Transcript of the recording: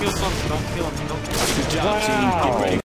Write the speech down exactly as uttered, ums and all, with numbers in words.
kill something, don't kill him, don't kill him. Good job, team. Get ready.